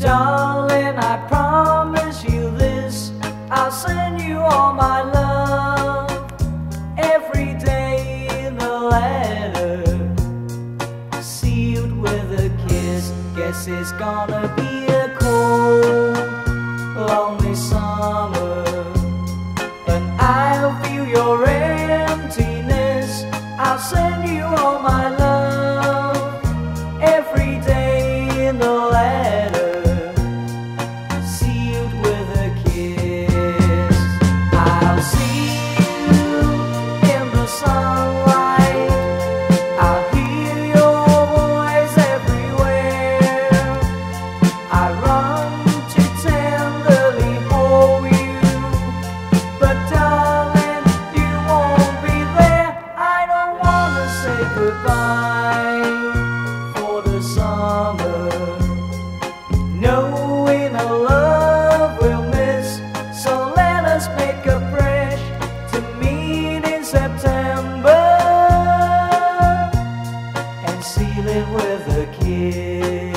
Darling, I promise you this, I'll send you all my love every day in a letter, sealed with a kiss. Guess it's gonna be a cold, lonely summer, and I'll feel your emptiness. I'll send you all my love every day in a letter, sealed with a kiss. I'll see you in the sunlight, I'll hear your voice everywhere. I run to tenderly hold you, but darling, you won't be there. I don't wanna say goodbye for the summer, knowing a love we'll miss. So let us make a fresh to meet in September and seal it with a kiss.